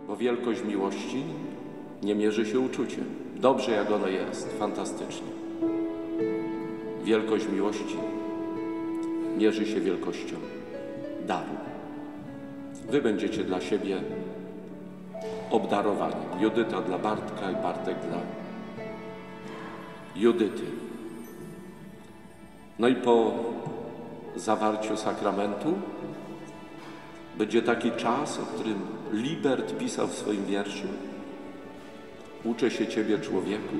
bo wielkość miłości nie mierzy się uczuciem. Dobrze jak ono jest, fantastycznie. Wielkość miłości mierzy się wielkością daru. Wy będziecie dla siebie obdarowani. Judyta dla Bartka i Bartek dla Judyty. No i po zawarciu sakramentu będzie taki czas, o którym Libert pisał w swoim wierszu. Uczę się Ciebie, człowieku,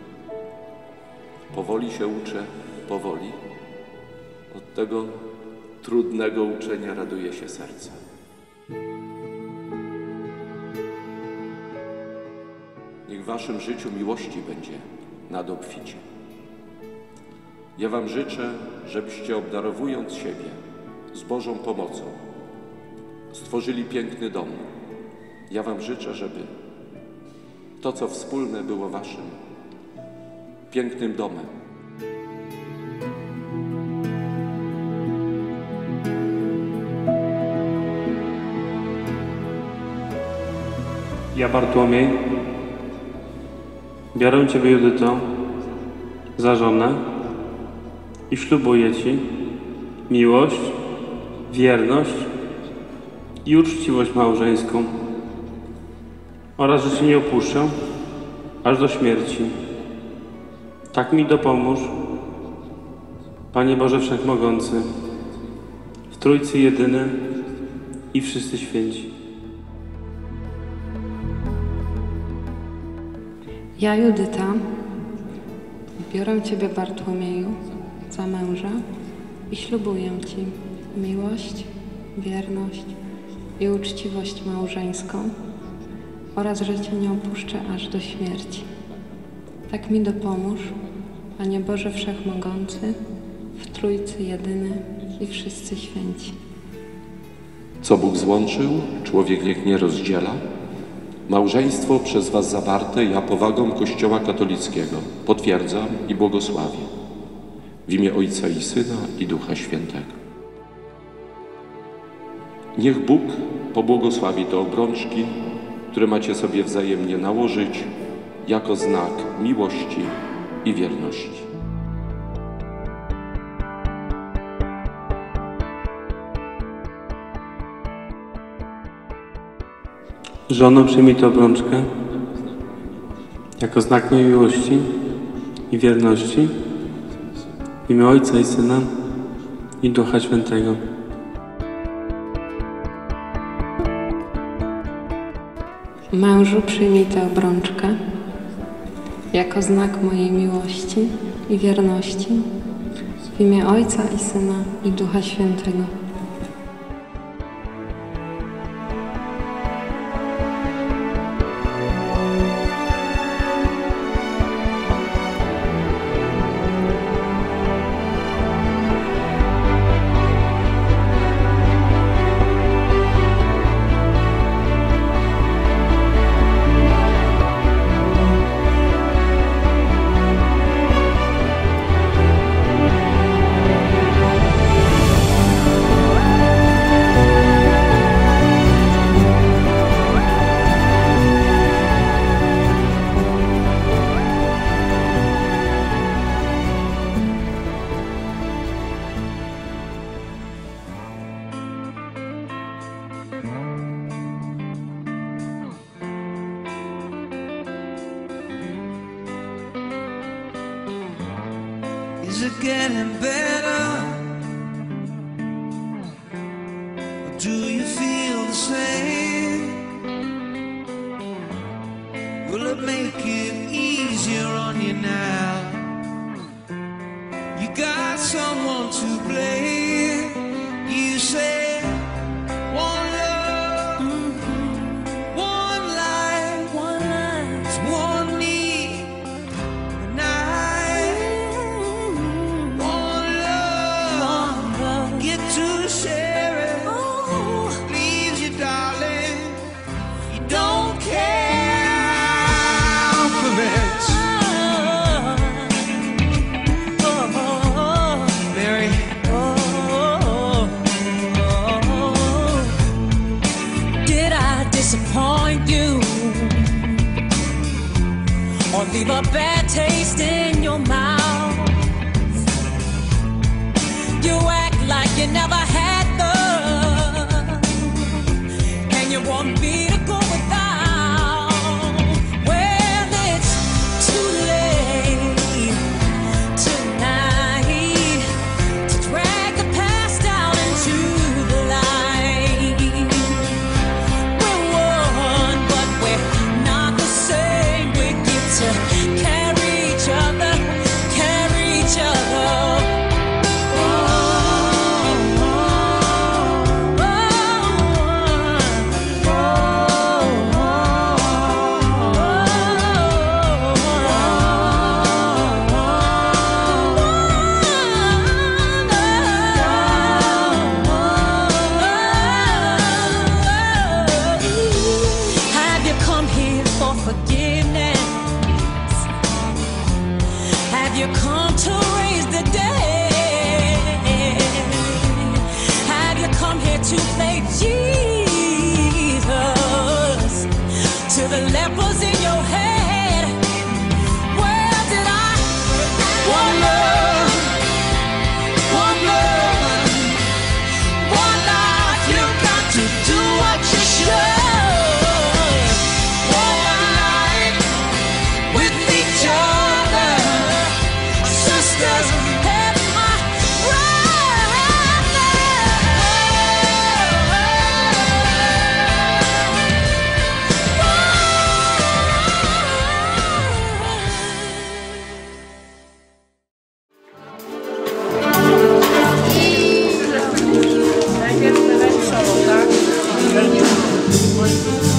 powoli się uczę, powoli. Od tego trudnego uczenia raduje się serce. Niech w waszym życiu miłości będzie nad obficie. Ja wam życzę, żebyście obdarowując siebie z Bożą pomocą stworzyli piękny dom. Ja wam życzę, żeby to, co wspólne, było waszym pięknym domem. Ja, Bartłomiej, biorę Ciebie, Judyto, za żonę i ślubuję Ci miłość, wierność i uczciwość małżeńską oraz, że Cię nie opuszczę aż do śmierci. Tak mi dopomóż, Panie Boże Wszechmogący, w Trójcy Jedyny i wszyscy święci. Ja, Judyta, biorę Ciebie, Bartłomieju, za męża i ślubuję Ci miłość, wierność i uczciwość małżeńską oraz, że Cię nie opuszczę aż do śmierci. Tak mi dopomóż, Panie Boże Wszechmogący, w Trójcy Jedyny i wszyscy święci. Co Bóg złączył, człowiek niech nie rozdziela. Małżeństwo przez was zawarte ja powagą Kościoła katolickiego potwierdzam i błogosławię. W imię Ojca i Syna i Ducha Świętego. Niech Bóg pobłogosławi te obrączki, które macie sobie wzajemnie nałożyć jako znak miłości i wierności. Żono, przyjmij tę obrączkę jako znak mojej miłości i wierności w imię Ojca i Syna i Ducha Świętego. Mężu, przyjmij tę obrączkę jako znak mojej miłości i wierności w imię Ojca i Syna i Ducha Świętego. Is it getting better? Or do you feel the same? Will it make it easier on you now? You got someone to blame. You say one love, one life, it's one need, and one love, get to share it. Leaves you, darling, you don't care for it.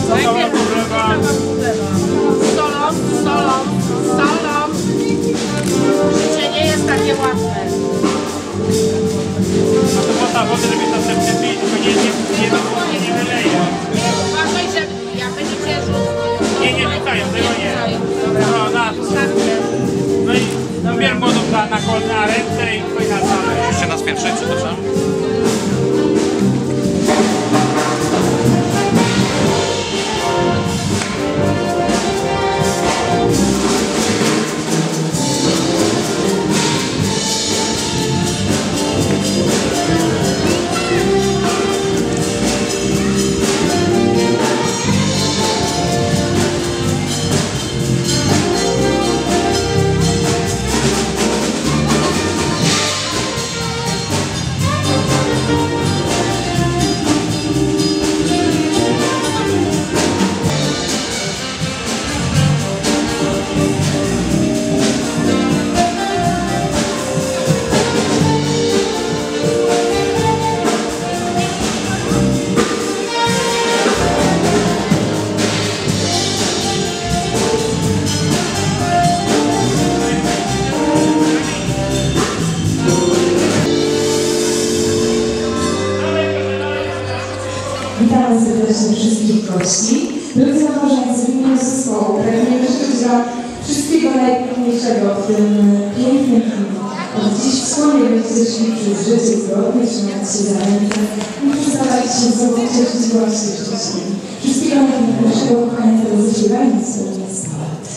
Najpierw sprawa Bulewa. Solą. Życie nie jest takie łatwe. A to po ta woda, żeby następnie pić, tylko nie wyleje. Uważaj, że jak będziecie rzucać. Nie rzucają, tego nie. No, na to. No i bierz wodę na ręce i pójdź na salę. Musicie nas pierwszy, przepraszam. Witamy serdecznie wszystkich gości. Drodzy nabożeńcy, w imieniu zespołu pragniemy życzyć Wam wszystkiego najpiękniejszego w tym pięknym dniu. Od dziś wspólnie będziecie szli przez życie zgodnie, trzymać się za ręce i przestawać się z sobą cieszyć właśnie szczęśliwi. Wszystkiego najpiękniejszego, kochani, teraz zaśpiewajmy wspólnie z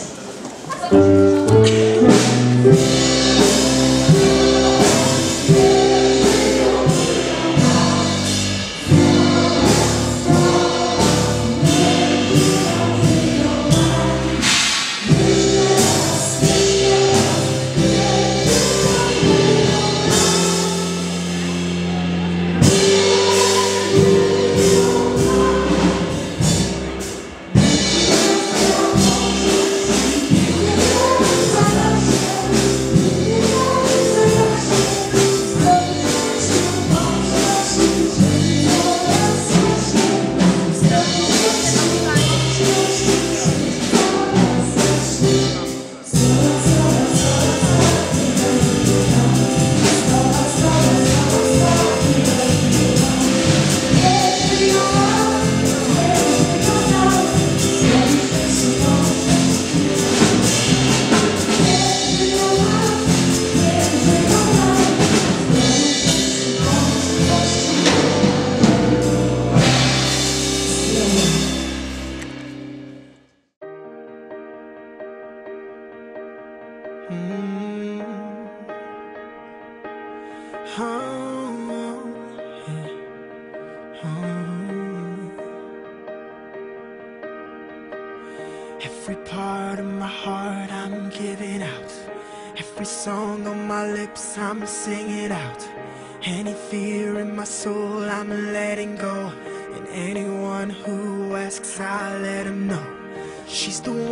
Every part of my heart I'm giving out. Every song on my lips I'm singing out. Any fear in my soul I'm letting go. And anyone who asks I let them know. She's the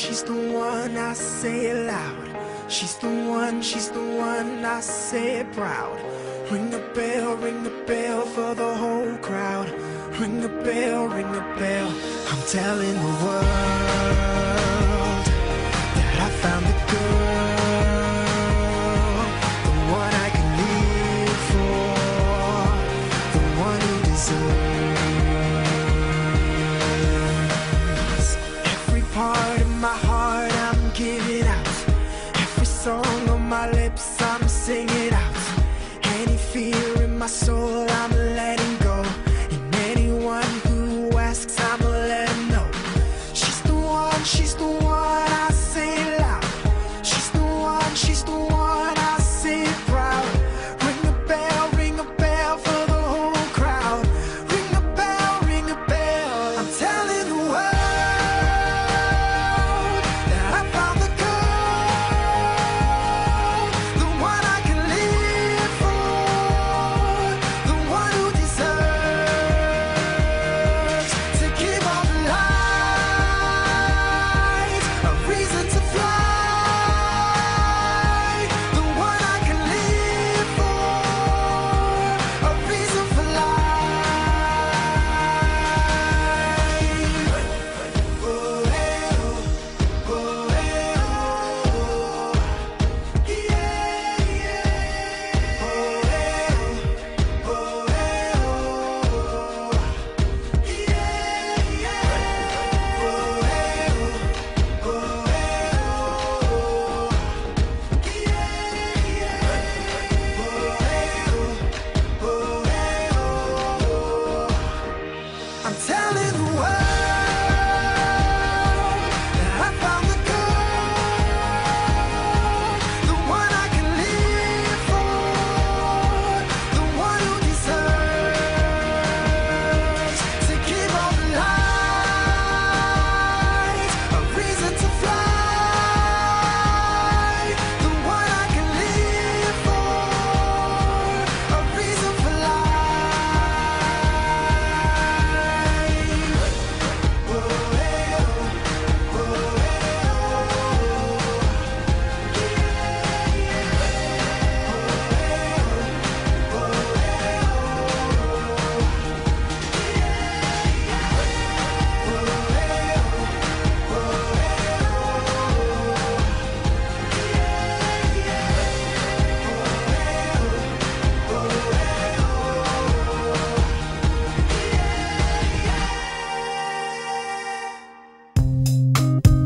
one, I say it loud. She's the one, I say it proud. Ring the bell for the whole crowd. Ring the bell, I'm telling the world that I found the girl, the one I can live for, the one who deserves. Every part of my heart I'm giving out. Every song on my lips I'm singing out. Any fear in my soul I'm letting go. And anyone who asks I'ma let them know. She's the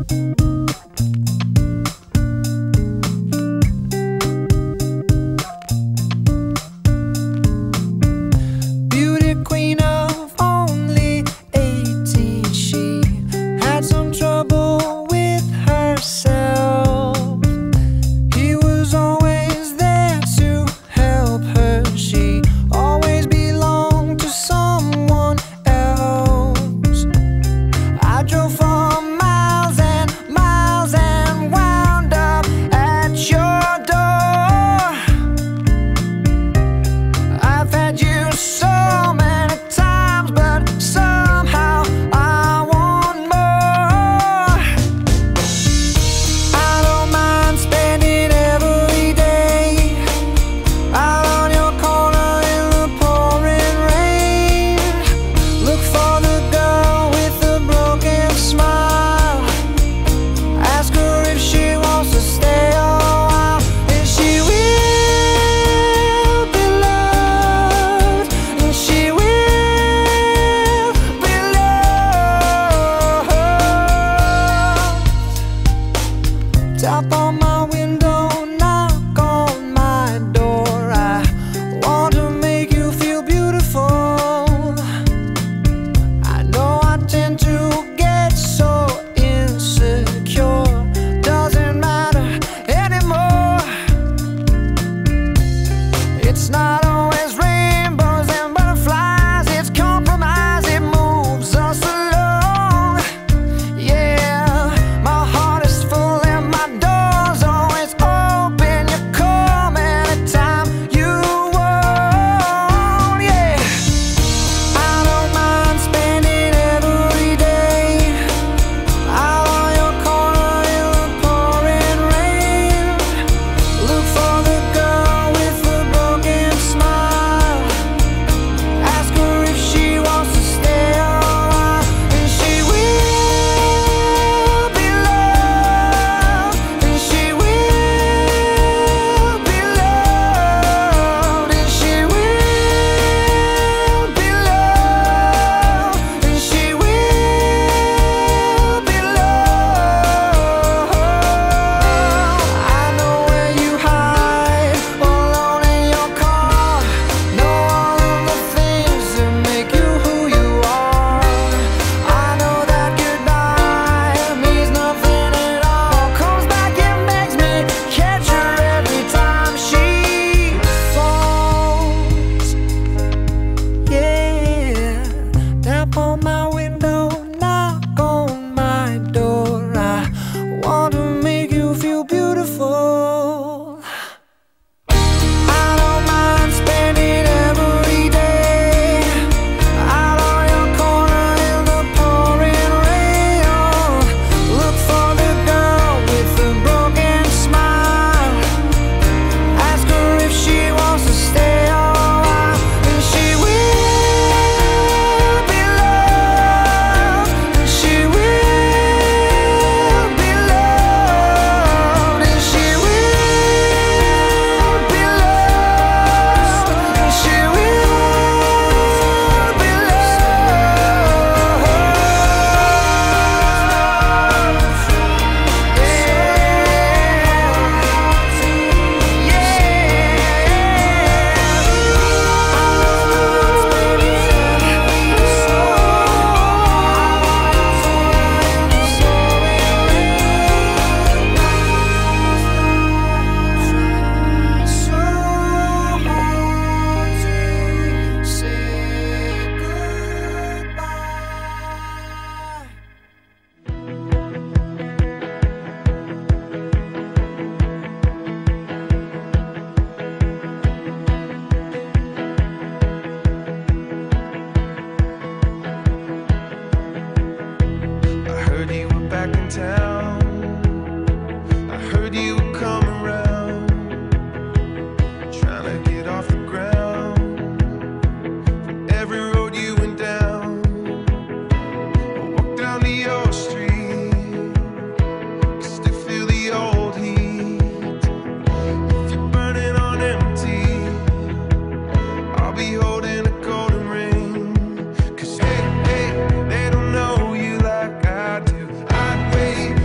They don't know you like I do. I'd wait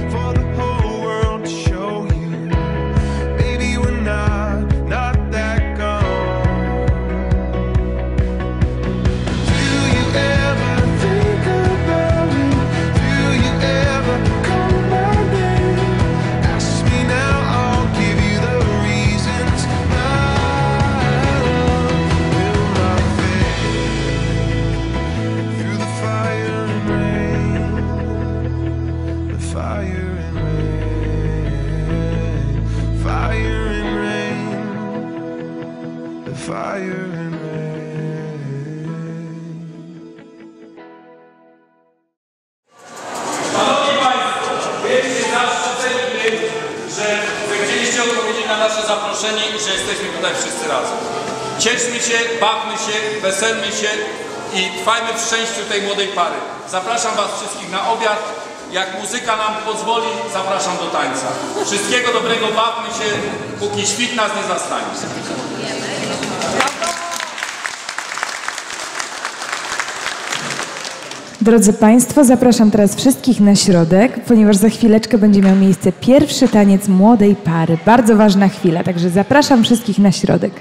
fire and rain. Szanowni Państwo, wiecie, zaszczyceni tym, że zechcieliście odpowiedzieć na nasze zaproszenie i że jesteśmy tutaj wszyscy razem. Cieszmy się, bawmy się, weselmy się i trwajmy w szczęściu tej młodej pary. Zapraszam Was wszystkich na obiad. Jak muzyka nam pozwoli, zapraszam do tańca. Wszystkiego dobrego, bawmy się, póki świt nas nie zastanie. Drodzy Państwo, zapraszam teraz wszystkich na środek, ponieważ za chwileczkę będzie miał miejsce pierwszy taniec młodej pary. Bardzo ważna chwila, także zapraszam wszystkich na środek.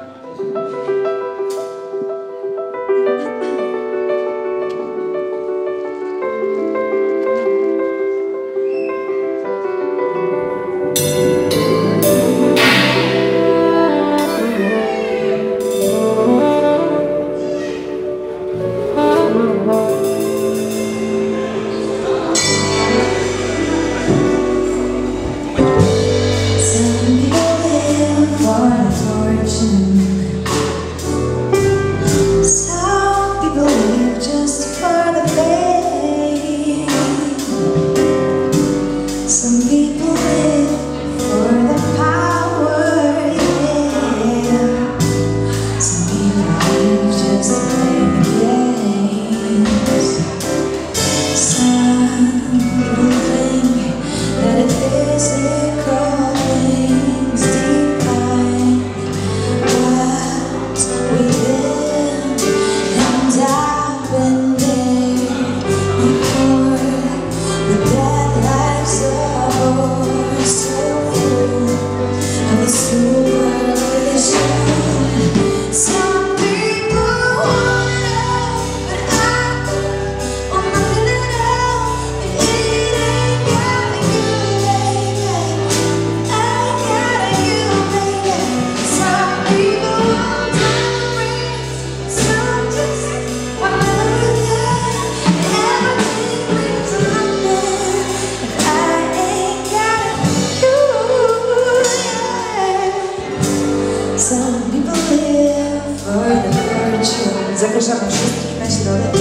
Zapraszamy wszystkich na środek.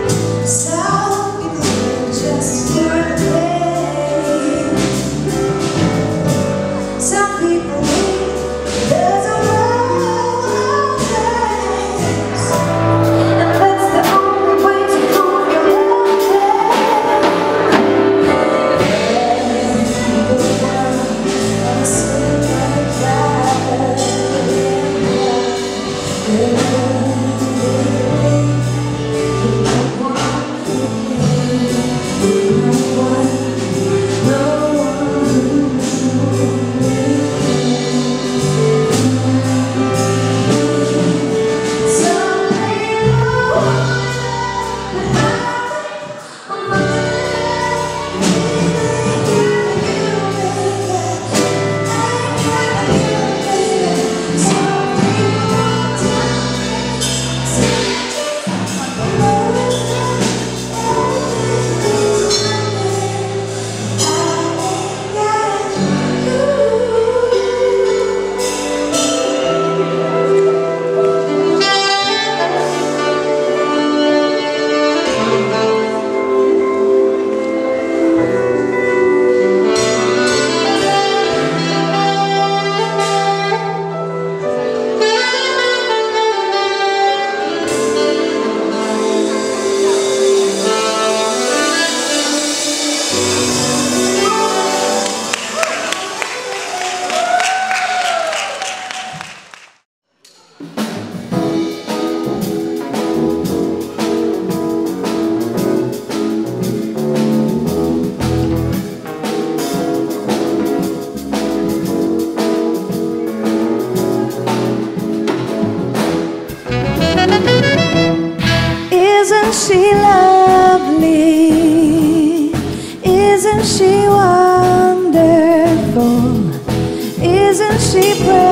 Isn't she lovely? Isn't she wonderful? Isn't she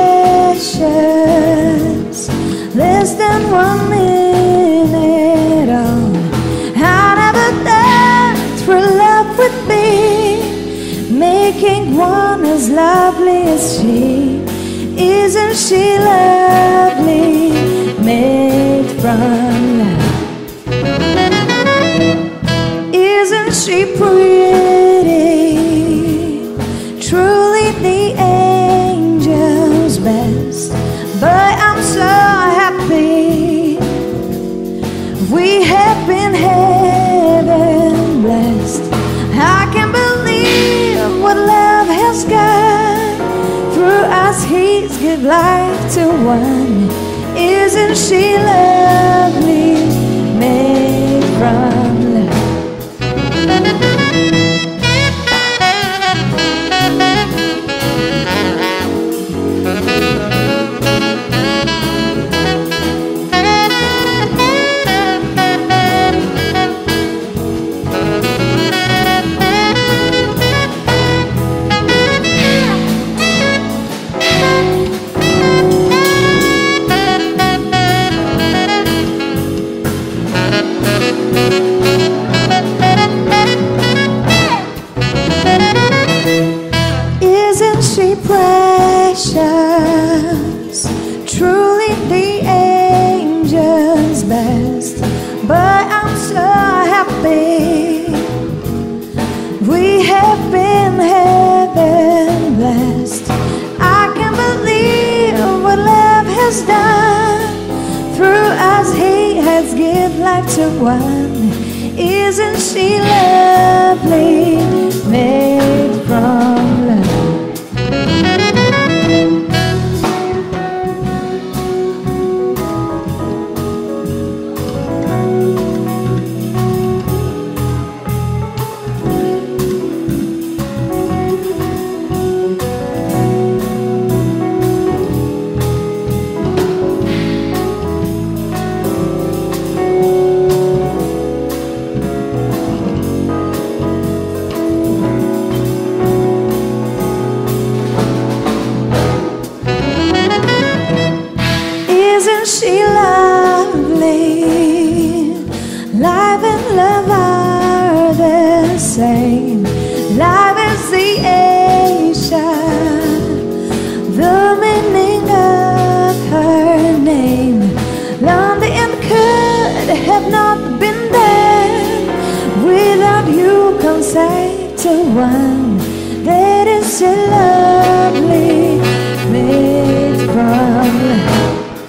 precious? Less than 1 minute on. I never thought true love would be making one as lovely as she. Isn't she lovely, made from love? Isn't she pretty, truly the angel's best? But I'm so happy we have been heaven blessed. I can't believe what love has got. Through us he's give life to one. Isn't she lovely, made from love? Isn't she precious, truly the angel's best? But I'm so happy we have been heaven blessed. I can't believe what love has done. Through us he has given life to one. Isn't she lovely, made from love? Isn't she lovely? Life and love are the same. Life is the ocean, the meaning of her name. Lonely and could have not been there without you. Come say to one that is so lovely, made from love.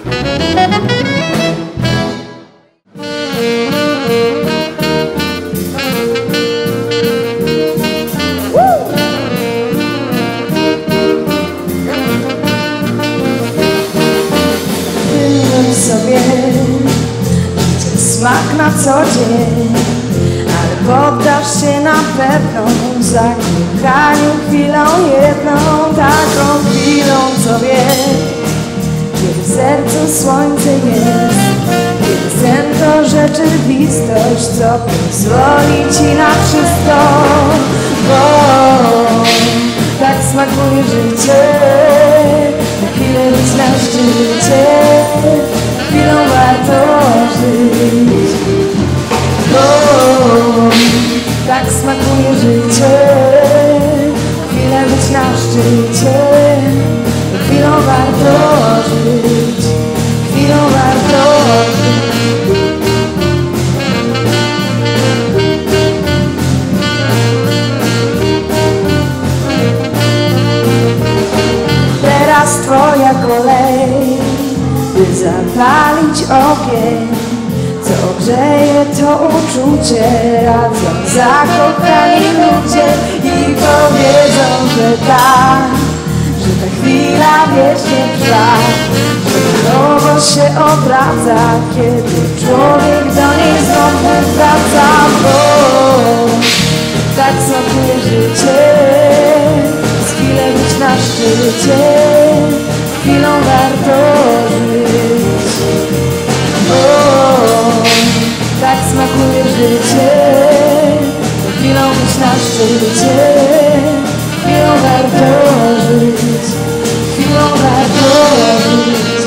Wymyśl sobie życie smak na co dzień, ale poddasz się na pewno zakochaniu chwilą jedną, taką chwilą, co wiesz, kiedy w sercu słońce jest, kiedy sen to rzeczywistość, co pozwoli ci na wszystko, bo tak smakuje życie, na chwilę być na szczycie, chwilą warto żyć, bo tak smakuje życie, chwilę być na szczycie, chwilą warto żyć, chwilą warto żyć. Teraz twoja kolej, by zapalić ogień, co ogrzeje to uczucie. Radzą zakochani ludzie i powiedzą, że ta chwila wiecznie trwa, że nowo się obraca, kiedy człowiek do niej znowu wraca, bo tak smakuje życie, z chwilę być na szczycie, chwilą warto żyć, bo tak smakuje życie, chwilą być na szczycie, chwilą warto żyć, chwilą warto żyć.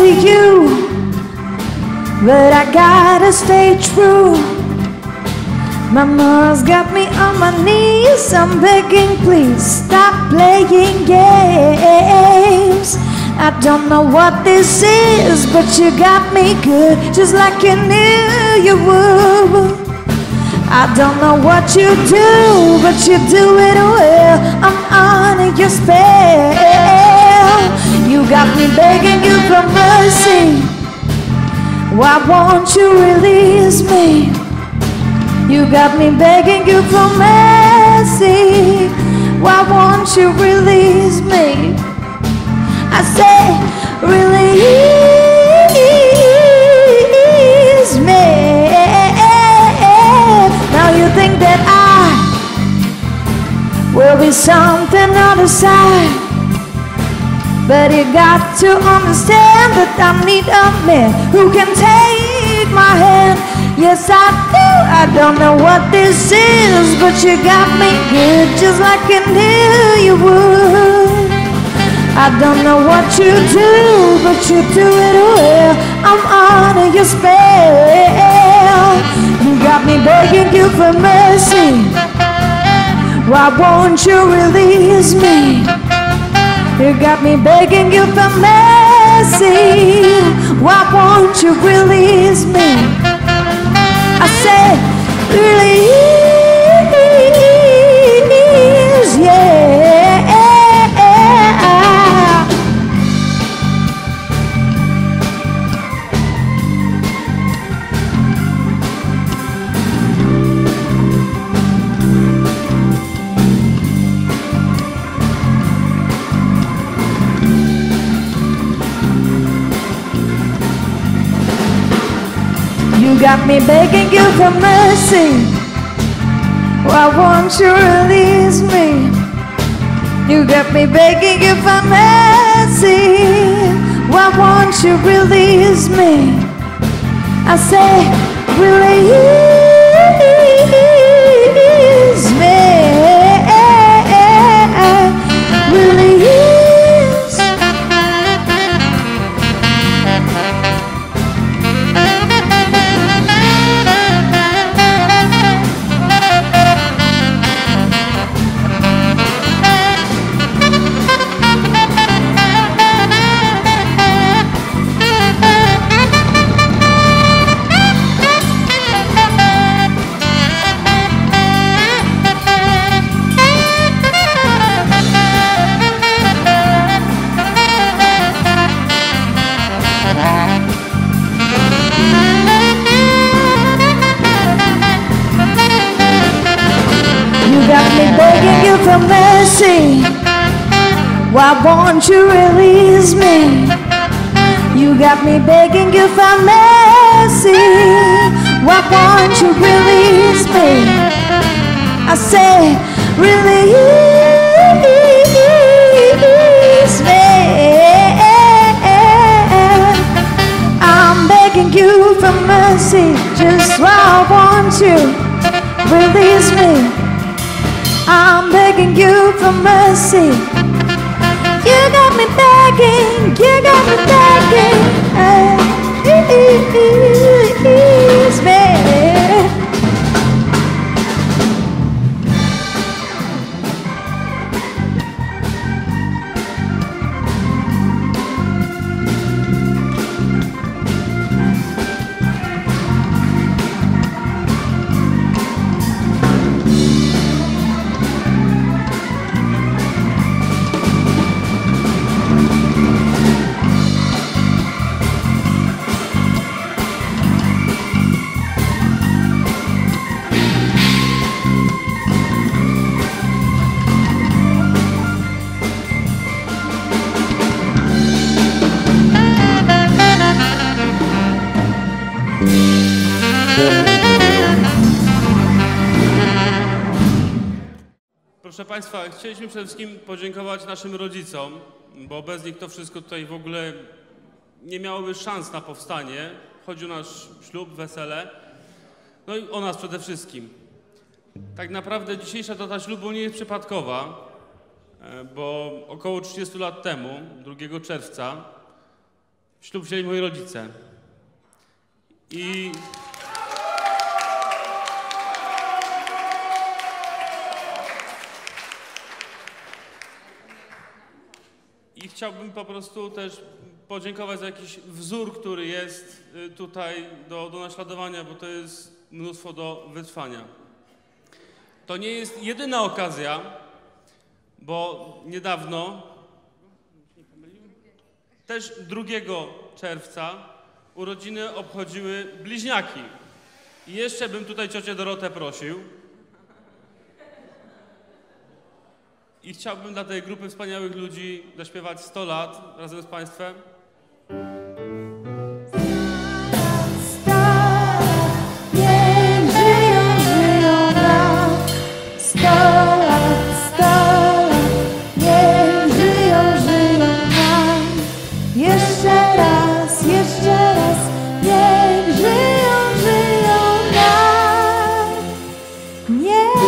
you, but I gotta stay true. My mom's got me on my knees, I'm begging, please stop playing games. I don't know what this is, but you got me good, just like you knew you would. I don't know what you do, but you do it well. I'm on your spell. You got me begging you for mercy. Why won't you release me? You got me begging you for mercy. Why won't you release me? I say, release me. Now you think that I will be something on the side, but you got to understand that I need a man who can take my hand. Yes, I do. I don't know what this is, but you got me good, just like you knew you would. I don't know what you do, but you do it well. I'm under your spell. You got me begging you for mercy. Why won't you release me? You got me begging you for mercy. Why won't you release me? I said, release, yeah. You got me begging you for mercy. Why won't you release me? You got me begging you for mercy. Why won't you release me? I say, release me. Release. Begging you for mercy. Why won't you release me? You got me begging you for mercy. Why won't you release me? I say, release me. I'm begging you for mercy. Just why won't you release me? I'm begging you for mercy. You got me begging, you got me begging. Release me. Proszę Państwa, chcieliśmy przede wszystkim podziękować naszym rodzicom, bo bez nich to wszystko tutaj w ogóle nie miałoby szans na powstanie. Chodzi o nasz ślub, wesele, no i o nas przede wszystkim. Tak naprawdę dzisiejsza data ślubu nie jest przypadkowa, bo około 30 lat temu, 2 czerwca, ślub wzięli moi rodzice. I chciałbym po prostu też podziękować za jakiś wzór, który jest tutaj do naśladowania, bo to jest mnóstwo do wytrwania. To nie jest jedyna okazja, bo niedawno, też 2 czerwca, urodziny obchodziły bliźniaki. I jeszcze bym tutaj ciocię Dorotę prosił. I chciałbym dla tej grupy wspaniałych ludzi zaśpiewać 100 lat razem z Państwem. Niech żyją, żyją nam. 100 lat, 100 lat. Niech żyją, żyją nam. Jeszcze raz, jeszcze raz. Niech żyją, żyją nam. Niech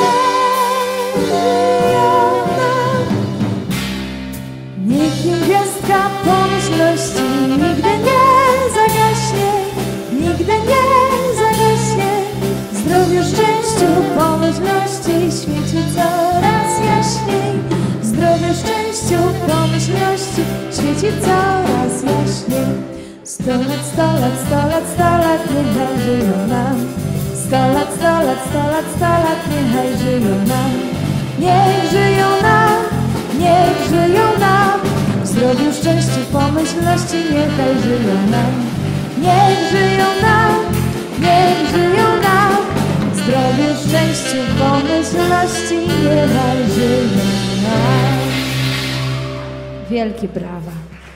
żyją nam. Niech im gwiazdka pomyślności nigdy nie zagaśnie, nigdy nie zagaśnie. Zdrowiu, szczęściu, pomyślności świeci coraz jaśniej. Zdrowiu, szczęściu, pomyślności świeci coraz jaśniej. 100 lat, 100 lat, 100 lat, 100 lat, niechaj żyją nam. 100 lat, 100 lat, 100 lat, 100 lat, niechaj żyją nam. Niech żyją nam, niech żyją nam. W zdrowiu, szczęściu, pomyślności niechaj żyją nam. Niech żyją nam, niech żyją nam. W zdrowiu, szczęściu, pomyślności niechaj żyją nam. Wielkie brawa.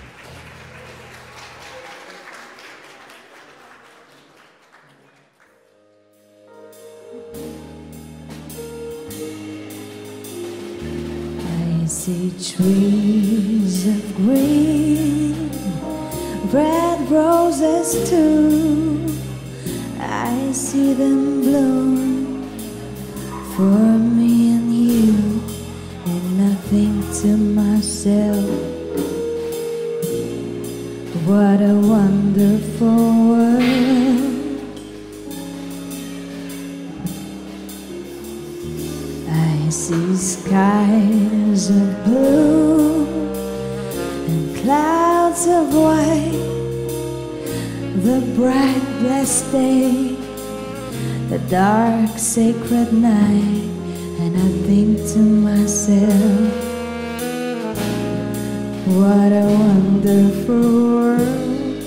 I see trees of green, red roses too. I see them bloom for me and you, and nothing to myself. What a wonderful world. I see skies of blue and clouds of white, the bright blessed day, the dark sacred night, and I think to myself, what a wonderful world.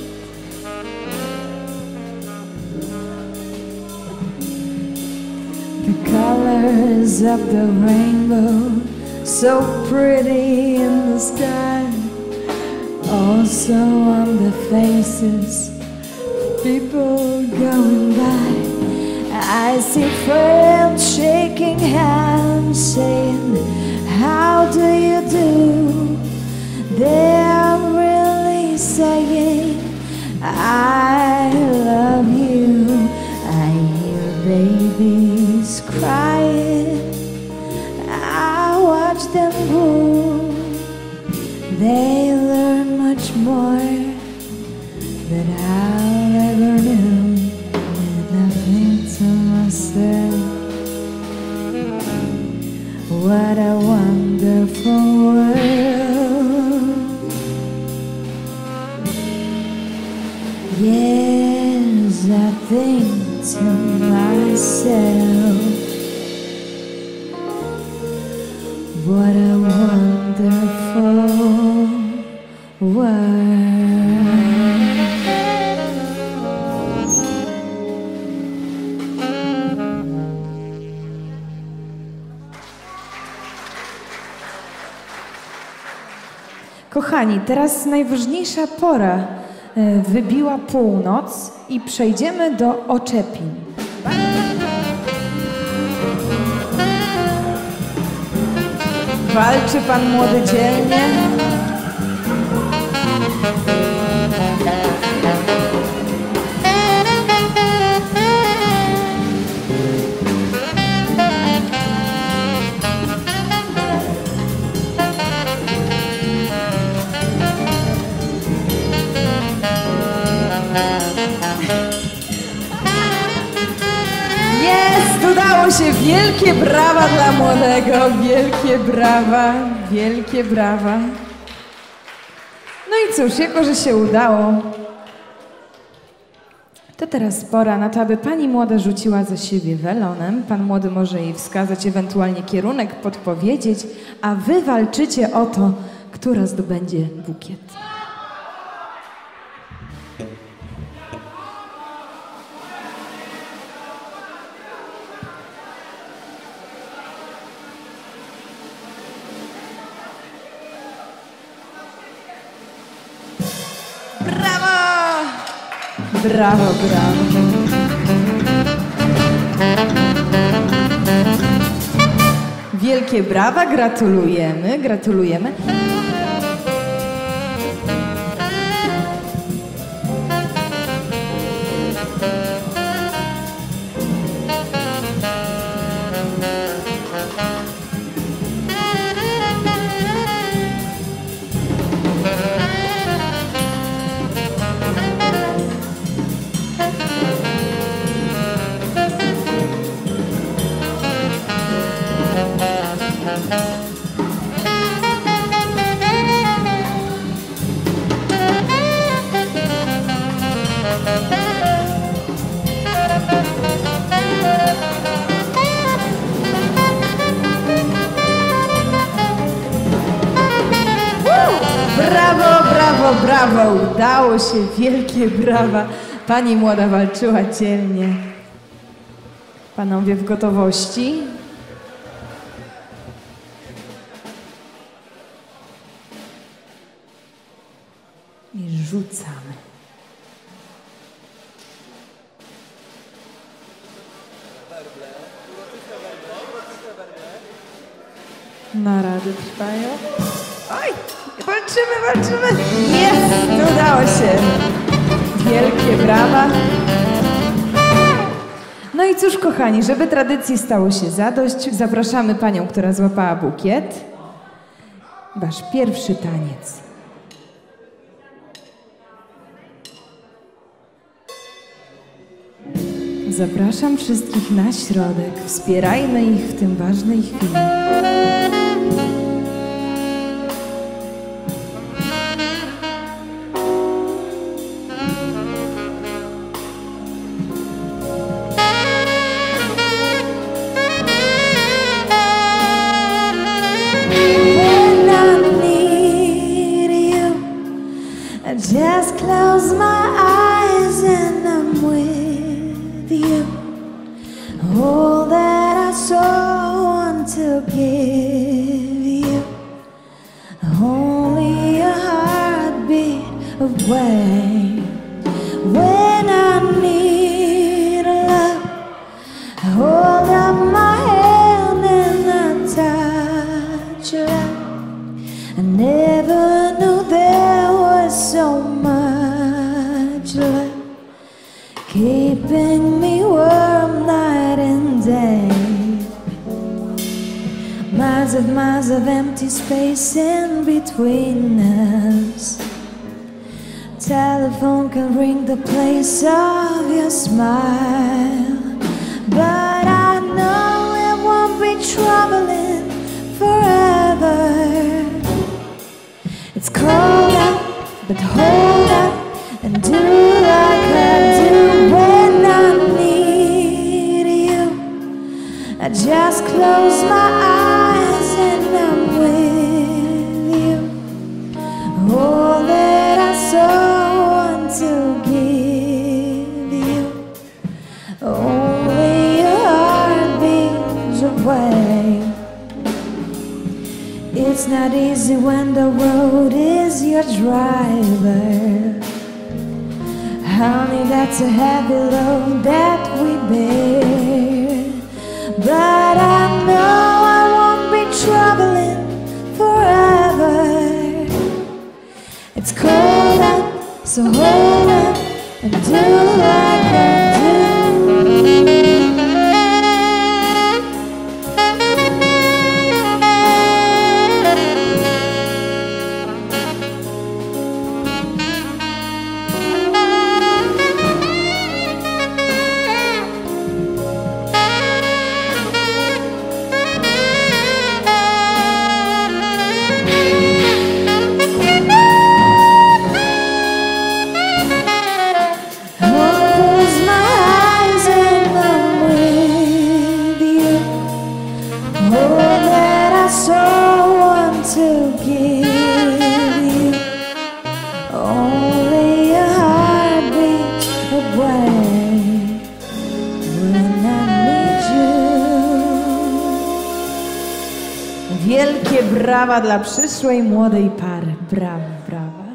The colors of the rainbow, so pretty in the sky, also on the faces of people going by. I see friends shaking hands, saying, how do you do? They're really saying, I love you. I hear babies crying, I watch them grow. They learn much more than I'll ever know, and I think to myself, what a wonderful world. Yes, I think to myself, what a wonderful world. Kochani, teraz najważniejsza pora. Wybiła północ i przejdziemy do oczepin. Walczy pan młody dzielnie. się, wielkie brawa dla młodego, wielkie brawa. No i cóż, jako że się udało, to teraz pora na to, aby pani młoda rzuciła za siebie welonem. Pan młody może jej wskazać, ewentualnie kierunek podpowiedzieć, a wy walczycie o to, która zdobędzie bukiet. Brawo, brawo. Wielkie brawa, gratulujemy, gratulujemy. Brawo, udało się, wielkie brawa. Pani młoda walczyła dzielnie. Panowie w gotowości? I rzucamy. Narady trwają. Oj! Walczymy! Jest! Udało się! Wielkie brawa! No i cóż, kochani, żeby tradycji stało się zadość, zapraszamy panią, która złapała bukiet. Wasz pierwszy taniec. Zapraszam wszystkich na środek. Wspierajmy ich w tym ważnej chwili. Just close my eyes and I'm with you. All that I so want to give you. Only a heartbeat away. When I need love, hold up my hand and I touch your love. I never knew there was so much love, keeping me warm night and day. Miles of empty space in between us. Telephone can ring the place of your smile, but I know it won't be troubling forever. It's cold out, but hold up and do like I do when I need you. I just close my eyes and I'm with you. All that I so want to give you. Only your heart beats away. It's not easy when the road is your driver. Honey, that's a heavy load that we bear. But I know I won't be troubling forever. It's cold out, so hold up and do like I do. Wielkie brawa dla przyszłej młodej pary. Brawa, brawa.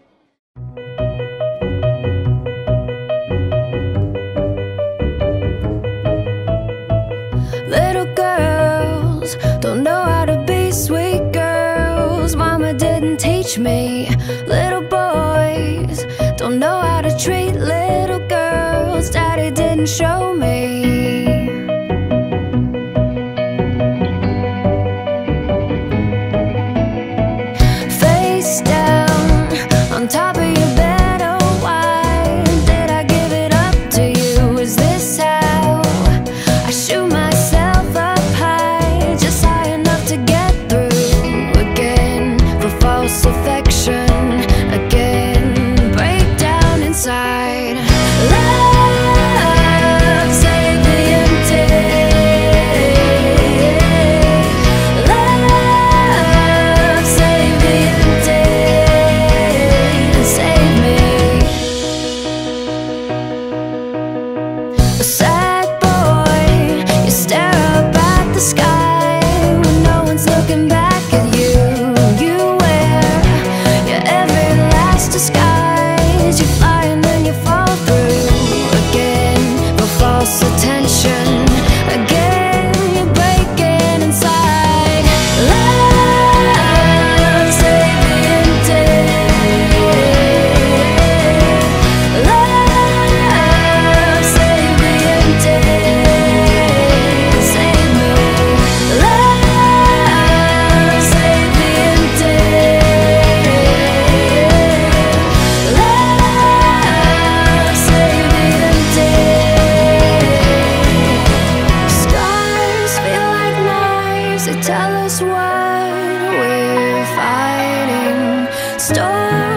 Little girls don't know how to be sweet girls. Mama didn't teach me. Little boys don't know how to treat little girls. Daddy didn't show me. Face down on top of your bed, oh why did I give it up to you? Is this how I shoot myself up high, just high enough to get through again? For false affection, again, break down inside. Love, save the empty. Love, save the empty. Save me. A sad boy, you stare up at the sky when no one's looking back at you. You wear your every last disguise. You fly and then you fall through again for false attention. Again, you're breaking inside. Love, save the empty. Love, save the empty. Save me. Love, save the empty. Love, save the empty. Scars feel like knives, they tell us what we're fighting. Storms